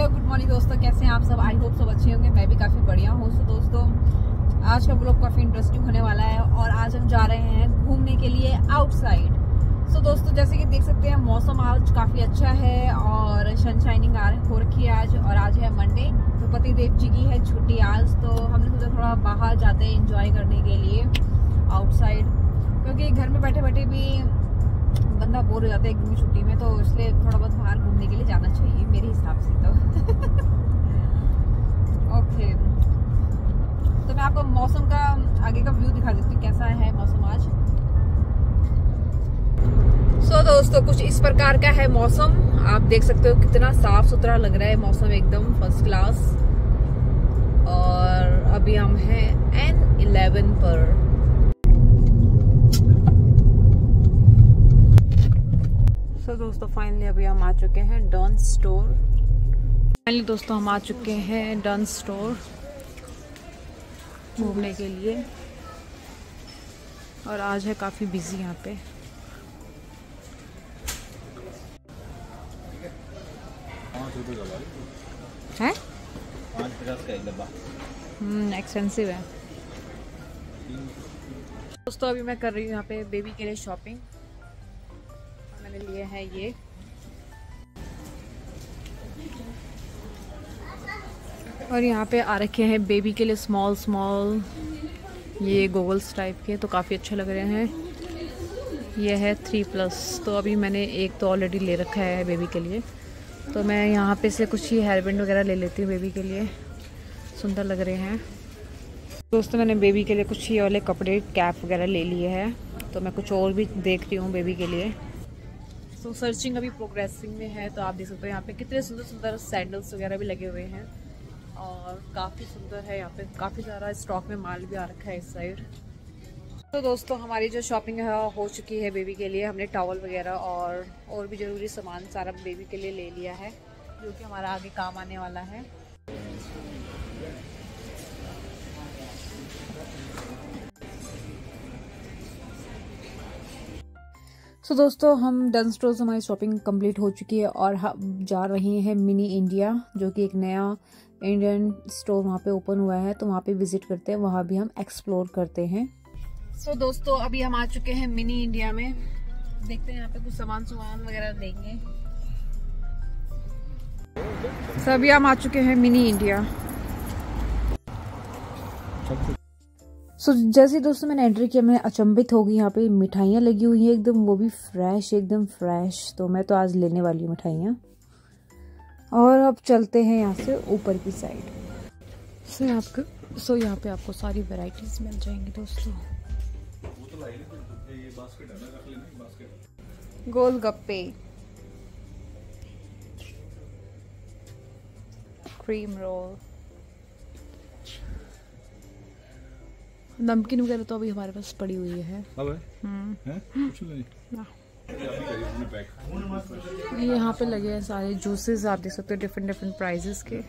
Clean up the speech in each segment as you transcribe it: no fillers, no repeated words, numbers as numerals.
Good morning दोस्तों, कैसे हैं आप सब। आई होप सब अच्छे होंगे, मैं भी काफ़ी बढ़िया हूँ। तो दोस्तों आज का ब्लॉग काफ़ी इंटरेस्टिंग होने वाला है और आज हम जा रहे हैं घूमने के लिए आउटसाइड। सो दोस्तों जैसे कि देख सकते हैं मौसम आज काफ़ी अच्छा है और सनशाइनिंग हो रखी है आज, और आज है मंडे, तो पति देव जी की है छुट्टी आज। तो हमने सोचा थोड़ा बाहर जाते हैं एंजॉय करने के लिए आउटसाइड, क्योंकि घर में बैठे बैठे भी बंदा बोर हो जाता है एक दिन की छुट्टी में, तो इसलिए थोड़ा बहुत बाहर घूमने के लिए जाना चाहिए मेरे हिसाब से तो। ओके, तो मैं आपको मौसम का आगे का व्यू दिखा देती हूँ कैसा है मौसम आज। सो दोस्तों कुछ इस प्रकार का है मौसम, आप देख सकते हो कितना साफ सुथरा लग रहा है मौसम, एकदम फर्स्ट क्लास। और अभी हम हैं N11 पर। तो दोस्तों फाइनली अभी हम आ चुके हैं डन स्टोर। फाइनली दोस्तों हम आ चुके हैं डन स्टोर घूमने के लिए, और आज है काफ़ी बिजी यहाँ पे। है एक्सपेंसिव है दोस्तों। अभी मैं कर रही हूँ यहाँ पे बेबी के लिए शॉपिंग। मैंने लिए हैं ये, और यहाँ पे आ रखे हैं बेबी के लिए स्मॉल ये गोगल्स टाइप के, तो काफ़ी अच्छे लग रहे हैं। ये है 3+, तो अभी मैंने एक तो ऑलरेडी ले रखा है बेबी के लिए, तो मैं यहाँ पे से कुछ ही हेयर बैंड वगैरह ले लेती हूँ बेबी के लिए, सुंदर लग रहे हैं। दोस्तों मैंने बेबी के लिए कुछ ही वाले कपड़े कैप वगैरह ले लिए हैं, तो मैं कुछ और भी देख रही हूँ बेबी के लिए। तो सर्चिंग अभी प्रोग्रेसिंग में है, तो आप देख सकते हो यहाँ पे कितने सुंदर सुंदर सैंडल्स वगैरह भी लगे हुए हैं, और काफ़ी सुंदर है। यहाँ पे काफ़ी सारा स्टॉक में माल भी आ रखा है इस साइड। तो दोस्तों हमारी जो शॉपिंग है हो चुकी है बेबी के लिए। हमने टॉवल वगैरह और भी ज़रूरी सामान सारा बेबी के लिए ले लिया है, जो कि हमारा आगे काम आने वाला है। तो दोस्तों हम डन स्टोर से हमारी शॉपिंग कंप्लीट हो चुकी है, और हम जा रहे हैं मिनी इंडिया, जो कि एक नया इंडियन स्टोर वहाँ पे ओपन हुआ है, तो वहाँ पे विजिट करते हैं, वहाँ भी हम एक्सप्लोर करते हैं। सो दोस्तों अभी हम आ चुके हैं मिनी इंडिया में, देखते हैं यहाँ पे कुछ सामान वगैरह लेंगे। सो अभी हम आ चुके हैं मिनी इंडिया। सो जैसे दोस्तों मैंने एंट्री किया, मैं अचंभित हो गई। यहाँ पे मिठाइयाँ लगी हुई हैं एकदम, वो भी फ्रेश, एकदम फ्रेश। तो मैं तो आज लेने वाली हूँ मिठाइयाँ। और अब चलते हैं यहाँ से ऊपर की साइड। सो यहाँ पे आपको सारी वैरायटीज मिल जाएंगी दोस्तों। गोलगप्पे, क्रीम रोल, नमकीन वगैरह तो अभी हमारे पास पड़ी हुई है। ये यहाँ पे लगे हैं सारे जूसेस, आप देख सकते हो डिफरेंट प्राइजेस के।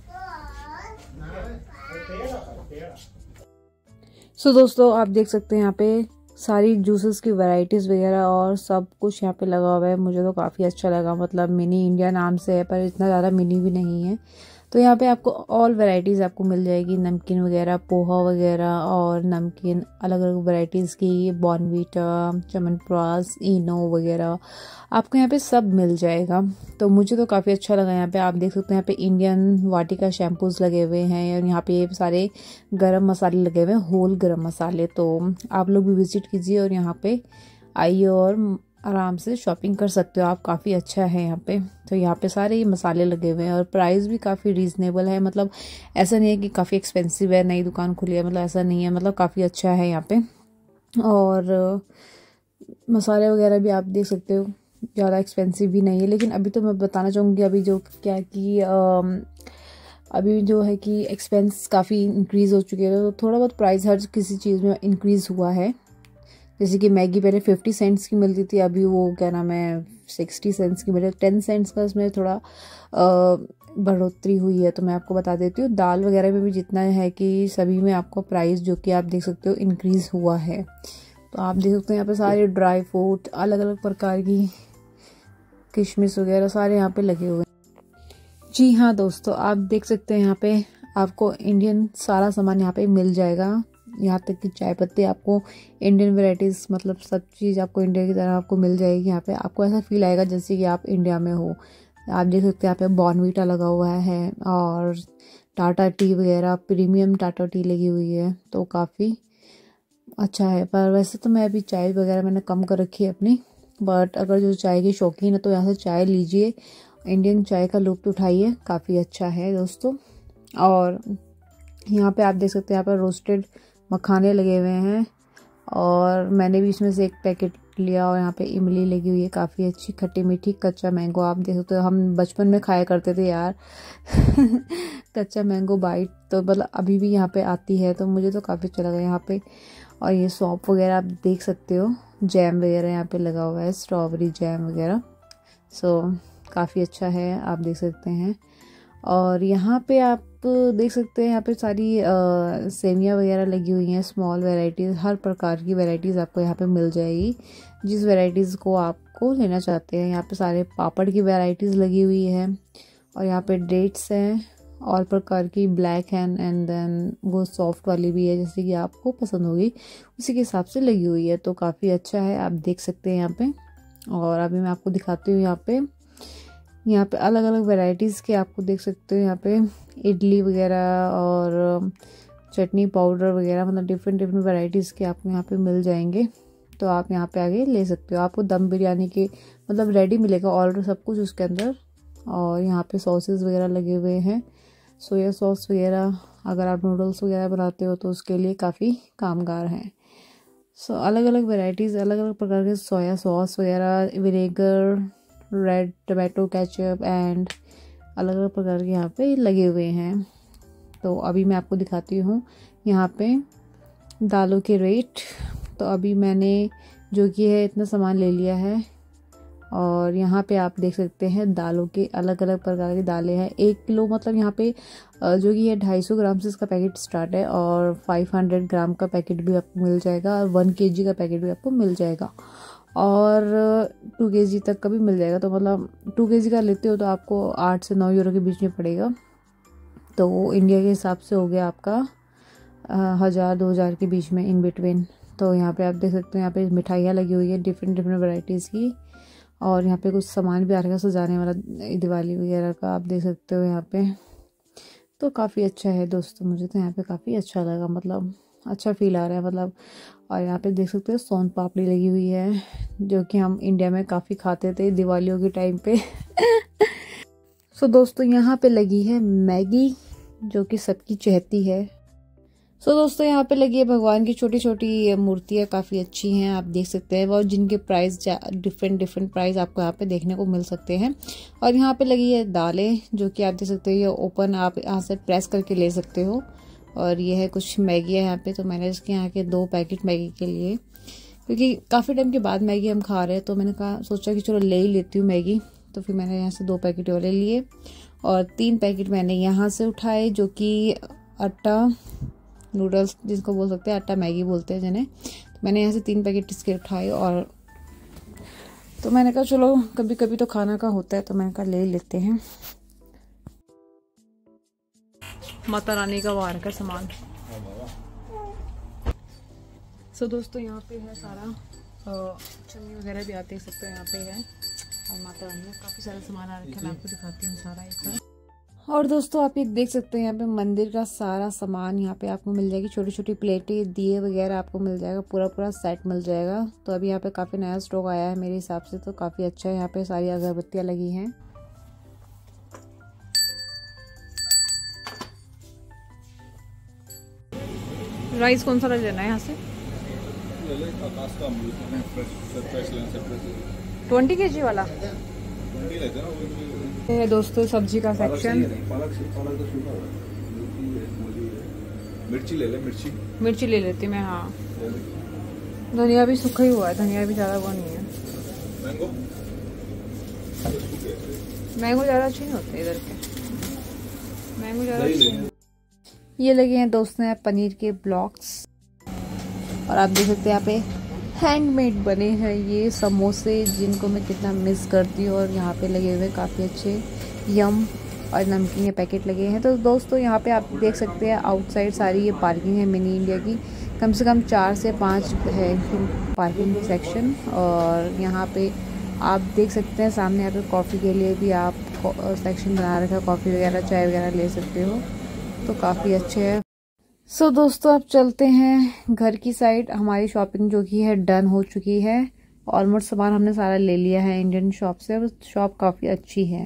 सो दोस्तों आप देख सकते हैं यहाँ पे सारी जूसेस की वैरायटीज वगैरह और सब कुछ यहाँ पे लगा हुआ है। मुझे तो काफ़ी अच्छा लगा, मतलब मिनी इंडिया नाम से है पर इतना ज़्यादा मिनी भी नहीं है। तो यहाँ पे आपको ऑल वैरायटीज़ आपको मिल जाएगी, नमकीन वगैरह, पोहा वगैरह, और नमकीन अलग अलग वैरायटीज़ की, बॉर्नवीटा, च्यवनप्राश, इनो वगैरह आपको यहाँ पे सब मिल जाएगा। तो मुझे तो काफ़ी अच्छा लगा। यहाँ पे आप देख सकते हैं यहाँ पे इंडियन वाटिका शैम्पूज़ लगे हुए हैं, और यहाँ पे सारे गरम मसाले लगे हुए हैं, होल गरम मसाले। तो आप लोग भी विजिट कीजिए और यहाँ पे आइए और आराम से शॉपिंग कर सकते हो आप। काफ़ी अच्छा है यहाँ पे। तो यहाँ पे सारे ये मसाले लगे हुए हैं, और प्राइस भी काफ़ी रीज़नेबल है, मतलब ऐसा नहीं है कि काफ़ी एक्सपेंसिव है, नई दुकान खुली है, मतलब ऐसा नहीं है, मतलब काफ़ी अच्छा है यहाँ पे। और मसाले वगैरह भी आप देख सकते हो, ज़्यादा एक्सपेंसिव भी नहीं है। लेकिन अभी तो मैं बताना चाहूँगी अभी जो क्या कि अभी जो है कि एक्सपेंस काफ़ी इंक्रीज़ हो चुके हैं, तो थोड़ा बहुत प्राइस हर किसी चीज़ में इंक्रीज़ हुआ है। जैसे कि मैगी पहले 50 सेंट्स की मिलती थी, अभी वो क्या नाम है 60 सेंट्स की मिले, 10 सेंट्स का इसमें थोड़ा बढ़ोतरी हुई है। तो मैं आपको बता देती हूँ दाल वगैरह में भी जितना है कि सभी में आपको प्राइस जो कि आप देख सकते हो इंक्रीज़ हुआ है। तो आप देख सकते हो यहाँ पे सारे ड्राई फ्रूट, अलग अलग प्रकार की किशमिश वगैरह सारे यहाँ पे लगे हुए हैं। जी हाँ दोस्तों, आप देख सकते हैं यहाँ पे आपको इंडियन सारा सामान यहाँ पे मिल जाएगा। यहाँ तक कि चाय पत्ती आपको इंडियन वैरायटीज़, मतलब सब चीज़ आपको इंडिया की तरह आपको मिल जाएगी। यहाँ पे आपको ऐसा फील आएगा जैसे कि आप इंडिया में हो। आप देख सकते हैं यहाँ पे बॉर्नवीटा लगा हुआ है और टाटा टी वगैरह, प्रीमियम टाटा टी लगी हुई है, तो काफ़ी अच्छा है। पर वैसे तो मैं अभी चाय वगैरह मैंने कम कर रखी है अपनी, बट अगर जो चाय की शौकीन है तो यहाँ से चाय लीजिए, इंडियन चाय का लुत्फ़ उठाइए, काफ़ी अच्छा है दोस्तों। और यहाँ पे आप देख सकते हैं यहाँ पर रोस्टेड मखाने लगे हुए हैं और मैंने भी इसमें से एक पैकेट लिया। और यहाँ पे इमली लगी हुई है, काफ़ी अच्छी खट्टी मीठी। कच्चा मैंगो आप देख सकते हो, हम बचपन में खाया करते थे यार कच्चा मैंगो बाइट, तो मतलब अभी भी यहाँ पे आती है, तो मुझे तो काफ़ी अच्छा लगा यहाँ पे। और ये सौंफ वगैरह आप देख सकते हो, जैम वगैरह यहाँ पे लगा हुआ है, स्ट्रॉबेरी जैम वगैरह, सो काफ़ी अच्छा है, आप देख सकते हैं। और यहाँ पे आप देख सकते हैं यहाँ पे सारी सेमियाँ वगैरह लगी हुई हैं, स्मॉल वैराइटीज़, हर प्रकार की वैराइटीज़ आपको यहाँ पे मिल जाएगी, जिस वैराइटीज़ को आपको लेना चाहते हैं। यहाँ पे सारे पापड़ की वैराइटीज़ लगी हुई है और यहाँ पे डेट्स हैं और प्रकार की, ब्लैक एंड देन वो सॉफ्ट वाली भी है, जैसे कि आपको पसंद होगी उसी के हिसाब से लगी हुई है, तो काफ़ी अच्छा है, आप देख सकते हैं यहाँ पे। और अभी मैं आपको दिखाती हूँ यहाँ पे अलग अलग वैराइटीज़ के आपको देख सकते हो। यहाँ पे इडली वगैरह और चटनी पाउडर वगैरह, मतलब डिफरेंट वैराइटीज़ के आपको यहाँ पे मिल जाएंगे, तो आप यहाँ पे आगे ले सकते हो। आपको दम बिरयानी के मतलब रेडी मिलेगा ऑलरेडी सब कुछ उसके अंदर। और यहाँ पे सॉसेस वगैरह लगे हुए हैं, सोया सॉस वगैरह, अगर आप नूडल्स वगैरह बनाते हो तो उसके लिए काफ़ी कामगार हैं। सो अलग अलग वैराइटीज़, अलग अलग प्रकार के सोया सॉस वगैरह, vinegar, red tomato ketchup and अलग अलग प्रकार के यहाँ पे लगे हुए हैं। तो अभी मैं आपको दिखाती हूँ यहाँ पे दालों के रेट। तो अभी मैंने जो कि है इतना सामान ले लिया है और यहाँ पे आप देख सकते हैं दालों के अलग अलग प्रकार की दालें हैं। 1 किलो मतलब यहाँ पे जो कि है 250 ग्राम से इसका पैकेट स्टार्ट है और 500 ग्राम का पैकेट भी आपको मिल जाएगा और 1 kg का पैकेट भी आपको मिल जाएगा और 2 kg तक का भी मिल जाएगा। तो मतलब 2 kg का लेते हो तो आपको 8 से 9 यूरो के बीच में पड़ेगा, तो वो इंडिया के हिसाब से हो गया आपका 1000-2000 के बीच में इन बिटवीन। तो यहाँ पे आप देख सकते हो यहाँ पे मिठाइयाँ लगी हुई है डिफरेंट वैराइटीज़ की और यहाँ पे कुछ सामान भी आ रहा है सजाने वाला दिवाली वगैरह का, आप देख सकते हो यहाँ पे। तो काफ़ी अच्छा है दोस्तों, मुझे तो यहाँ पे काफ़ी अच्छा लगा, मतलब अच्छा फील आ रहा है मतलब। और यहाँ पे देख सकते हो सोन पापड़ी लगी हुई है, जो कि हम इंडिया में काफ़ी खाते थे दिवालियों के टाइम पे सो दोस्तों यहाँ पे लगी है मैगी, जो कि सबकी चहेती है। सो दोस्तों यहाँ पे लगी है भगवान की छोटी छोटी मूर्तियाँ, काफ़ी अच्छी हैं, आप देख सकते हैं, और जिनके प्राइस डिफरेंट प्राइस आपको यहाँ पे देखने को मिल सकते हैं। और यहाँ पे लगी है दालें, जो कि आप देख सकते हो ये ओपन, आप यहाँ से प्रेस करके ले सकते हो। और ये है कुछ मैगी है यहाँ पे, तो मैंने इसके यहाँ के 2 पैकेट मैगी के लिए, क्योंकि काफ़ी टाइम के बाद मैगी हम खा रहे हैं, तो मैंने सोचा कि चलो ले ही लेती हूँ मैगी। तो फिर मैंने यहाँ से 2 पैकेट वाले लिए और 3 पैकेट मैंने यहाँ से उठाए, जो कि आटा नूडल्स जिसको बोल सकते हैं, आटा मैगी बोलते हैं जिन्हें। तो मैंने यहाँ से 3 पैकेट इसके उठाए और तो मैंने कहा चलो कभी कभी तो खाना का होता है, तो मैंने कहा ले लेते हैं। माता रानी का वार का सामान। सो दोस्तों यहाँ पे है सारा चन्नी वगैरह भी आप देख सकते हो यहाँ पे है, और माता रानी का काफ़ी सारा सामान आ रखा है, मैं आपको दिखाती हूँ सारा एक बार। और दोस्तों आप ये देख सकते हैं यहाँ पे मंदिर का सारा सामान यहाँ पे आपको मिल जाएगी, छोटी छोटी प्लेटें, दिए वगैरह आपको मिल जाएगा, पूरा सेट मिल जाएगा। तो अभी यहाँ पे काफ़ी नया स्टॉक आया है मेरे हिसाब से, तो काफ़ी अच्छा है। यहाँ पे सारी अगरबत्तियाँ लगी हैं। राइस कौन सा लेना है यहाँ से? 20 kg वाला है दोस्तों, सब्जी का सेक्शन। मिर्ची ले लेती मैं, हाँ। धनिया भी सूखा ही हुआ है, धनिया भी ज़्यादा वो नहीं है। मैंगो ज़्यादा अच्छे नहीं होते इधर के, मैंगो ज़्यादा अच्छे नहीं। ये लगे हैं दोस्तों यहाँ पनीर के ब्लॉक्स, और आप देख सकते हैं यहाँ पे हैंडमेड बने हैं ये समोसे, जिनको मैं कितना मिस करती हूँ। और यहाँ पे लगे हुए काफ़ी अच्छे यम और नमकीन के पैकेट लगे हैं। तो दोस्तों यहाँ पे आप देख सकते हैं आउटसाइड सारी ये पार्किंग है मिनी इंडिया की, कम से कम 4 से 5 है पार्किंग सेक्शन। और यहाँ पे आप देख सकते हैं सामने यहाँ पे कॉफ़ी के लिए भी आप सेक्शन बना रखा है, कॉफ़ी वगैरह चाय वगैरह ले सकते हो, तो काफ़ी अच्छे है। सो दोस्तों अब चलते हैं घर की साइड। हमारी शॉपिंग जो की है डन हो चुकी है, ऑलमोस्ट सामान हमने सारा ले लिया है इंडियन शॉप से। शॉप काफ़ी अच्छी है।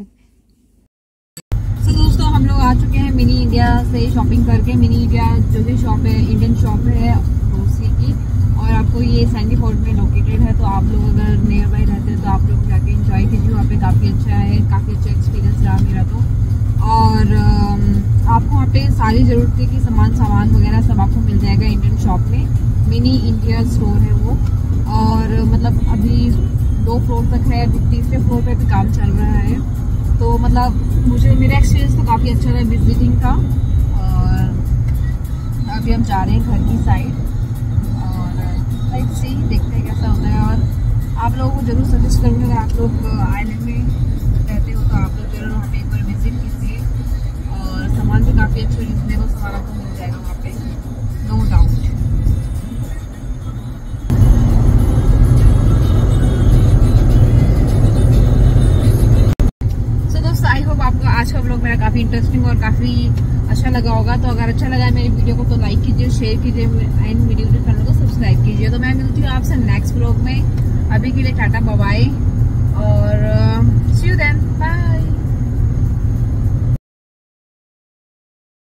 सो दोस्तों हम लोग आ चुके हैं मिनी इंडिया से शॉपिंग करके। मिनी इंडिया जो भी शॉप है इंडियन शॉप है ग्रोसरी की, और आपको ये सैंडी फोर्ट में लोकेटेड है। तो आप लोग अगर नियर बाई रहते हैं तो आप लोग जाके एंजॉय कीजिए, वहाँ पे काफ़ी अच्छा है, काफ़ी अच्छा एक्सपीरियंस रहा मेरा तो। और आपको वहाँ पे सारी ज़रूरत की सामान वगैरह सब आपको मिल जाएगा इंडियन शॉप में। मिनी इंडिया स्टोर है वो, और मतलब अभी 2 फ्लोर तक है, अभी 3रे फ्लोर पे भी काम चल रहा है। तो मतलब मेरा एक्सपीरियंस तो काफ़ी अच्छा रहा विजिटिंग का। और अभी हम जा रहे हैं घर की साइड, और लेट्स सी देखते हैं कैसा होता है। और आप लोगों को जरूर सजेस्ट करूँगा, अगर आप लोग आइलैंड में रहते हो तो आप लोग जरूर वहाँ पे एक बार विजिट कीजिए। और सामान भी काफ़ी अच्छे रिजनेबल सामान आपको मिल जाएगा वहाँ पे, नो डाउट। आई होप आपको आज का व्लॉग मेरा काफ़ी इंटरेस्टिंग और काफ़ी अच्छा लगा होगा। तो अगर अच्छा लगा है मेरी वीडियो को तो लाइक कीजिए, शेयर कीजिए एंड मेरी यूट्यूब चैनल को सब्सक्राइब कीजिए। तो मैं मिलती हूँ आपसे नेक्स्ट व्लॉग में। अभी के लिए टाटा बाय बाय, और सी यू देन, बाय।